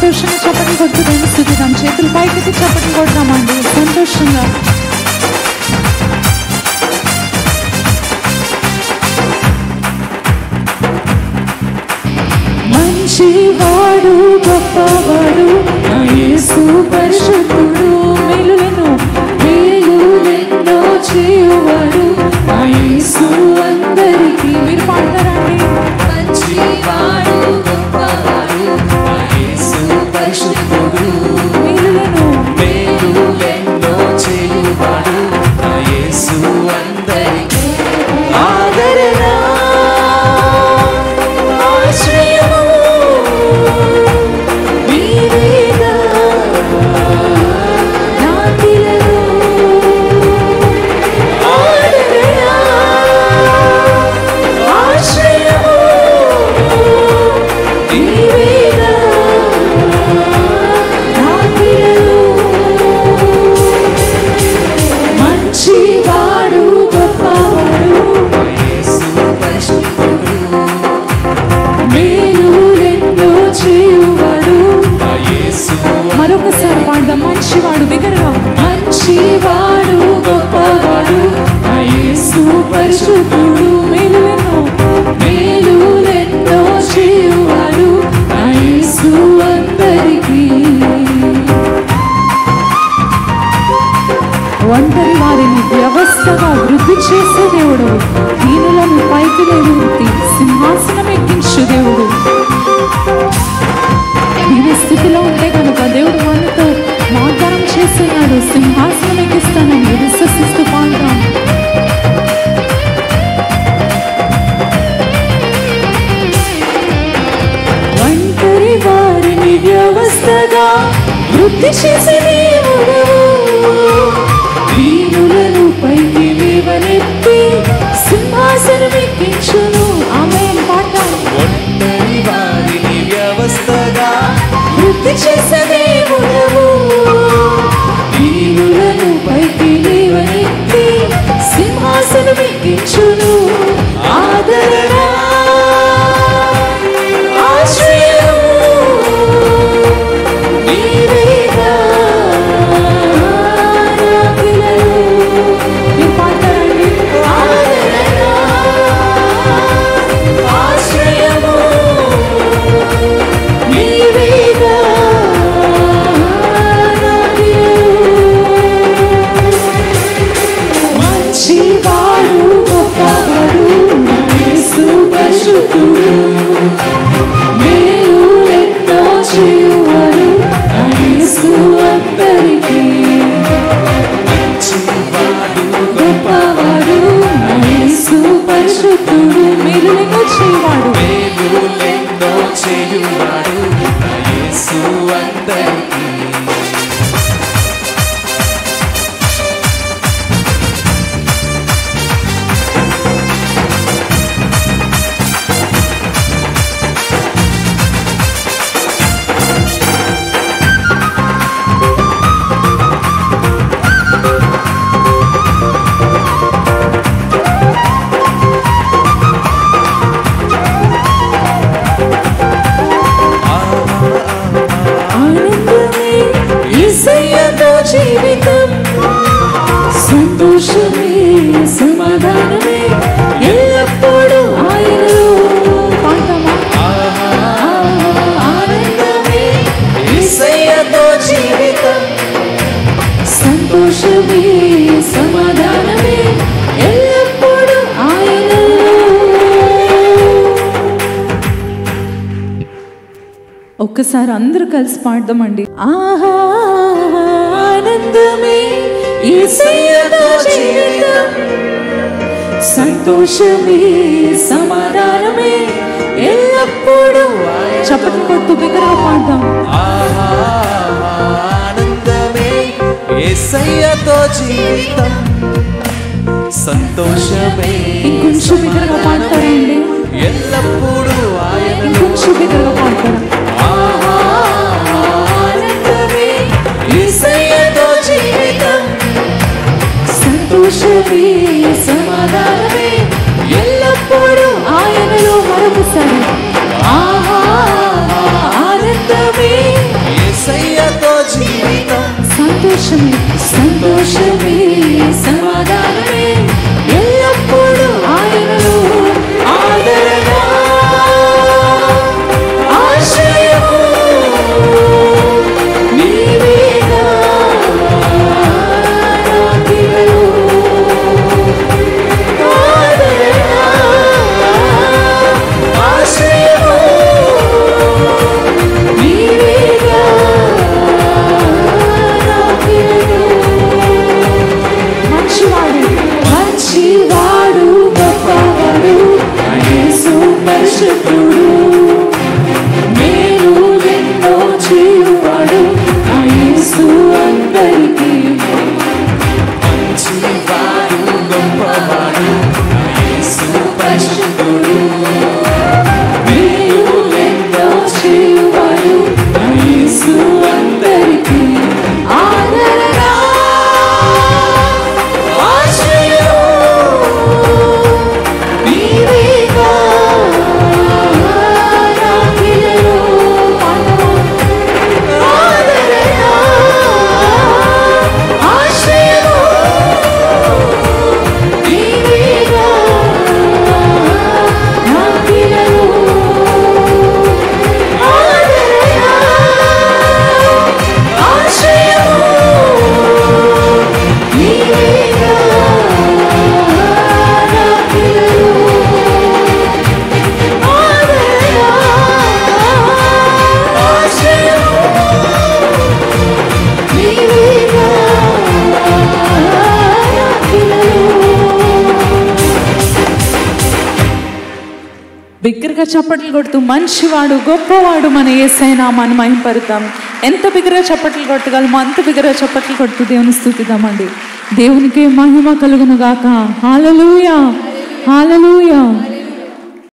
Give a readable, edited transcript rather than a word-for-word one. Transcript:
సంతోషంగా చప్పట్లు కొడుతూ దేవుని స్తుతిద్దాం. చేతులు పైకెత్తి చప్పట్లు కొడదామండి సంతోషంగా. మంచివాడు గొప్పవాడు నా యేసు పరిశుద్ధుడు, మేలులను మేలులెన్నో చేయువాడు నా యేసు అందరికీ. మీరు పాడతారండి. మంచివాడు గొప్పవాడు నా యేసు పరిశుద్ధుడు, మేలులను మేలులెన్నో చేయువాడు నా యేసు అందరికీ. ఆదరణ ఆశ్రయము నీవేగా నాకిలలో. ఆదరణ ఆశ్రయము నీవేగా నాకిలలో. మంచివాడు గొప్పవాడు మేలులెన్నో చేయువాడు. మరొకసారి పాడదాం. మంచివాడు బిగ్గరగా. మంచివాడు గొప్పవాడు నా యేసు పరిశుద్ధుడు, మేలులెన్నో మేలులెన్నో చేయువాడు నా యేసు అందరికీ. ఒంటరి వారిని వ్యవస్థగా వృద్ధి చేసే దేవుడు, దీనులను పైకి లేవనెత్తి సింహాసనం ఎక్కించు దేవుడు. దీని స్థితిలో ఉంటే కనుక దేవుడు మనతో వాగ్దానం చేస్తున్నాడు, సింహాసనం ఎక్కిస్తానని విశ్వసిస్తూ పాల్గొన్నాం. ఒంటరి వారిని వ్యవస్థగా వృద్ధి చేసే దేవుడు, దీనులను పైకి లేవనెత్తి సింహాసనం ఎక్కించును. ఆమేన్. పాడతాం. ఒంటరి వారిని వ్యవస్థగా వృద్ధి చేసే దేవుడు, దీనులను పైకి లేవనెత్తి సింహాసనం ఎక్కించును. ఆదరణ ఆశ్రయము నీవేగా నాకిలలో. మీరు పాడతారండి. ఆదరణ ఆశ్రయము నీవేగా నాకిలలో. మంచివాడు గొప్పవాడు నా యేసు పరిశుద్ధుడు, మేలులెన్నో చేయువాడు నా యేసు అందరికీ. మంచివాడు గొప్పవాడు నా యేసు పరిశుద్ధుడు, మేలులెన్నో చేయువాడు మేలులెన్నో చేయువాడు నా యేసు అందరికీ. ఆనందమే యేసయ్యతో జీవితం, సంతోషమే సమాధానమే ఎల్లప్పుడూ ఆయనలో. పాడతామా? ఆనందమే యేసయ్యతో జీవితం, సంతోషమే సమాధానమే ఎల్లప్పుడూ ఆయనలో. ఒక్కసారి అందరూ కలిసి పాడదామండి. ఆహా ఆనందమే యేసయ్యతో జీవితం, సంతోషమే సమాధానమే ఎల్లప్పుడూ. చప్పట్లు కొడుతూ బిగ్గరగా పాడదాం. ఆనందమే యేసయ్యతో జీవితం, సంతోషమే ఇంకొంచెం బిగ్గరగా పాడతారండి. ఎల్లప్పుడూ ఆయన. ఇంకొంచెం బిగ్గరగా పాడతారా? ఆనందమే యేసయ్యతో జీవితం, సంతోషమే సమాధానమే ఎల్లప్పుడూ ఆయనలో. మరొకసారి ఆనందమే సంతోషమే సంతోషమే సమాధానమే ఎల్లప్పుడూ ఆయనలో ఆదరణ ఆశ్రయము నీవేగా నాకిలలో ఆదరణ ఆశ్రయము నీవేగా మంచివాడు గొప్పవాడు యేసు పరిశుద్ధుడు మేలు ఎన్నో చేయువాడు యేసు అందరికీ మంచివాడు గొప్పవాడు యేసు పరిశుద్ధుడు మేలు ఎన్నో చేయువాడు యేసు అందరికీ ఆదరణ బిగ్గరగా చప్పట్లు కొడుతూ మంచివాడు గొప్పవాడు మన యేసయ్య నామాన్ని మహింపరుద్దాం. ఎంత బిగ్గరగా చప్పట్లు కొట్టగలమో అంత బిగ్గరగా చప్పట్లు కొడుతూ దేవుని స్తుతిద్దామండి. దేవునికి మహిమ కలుగును గాక. హల్లెలూయా హల్లెలూయా.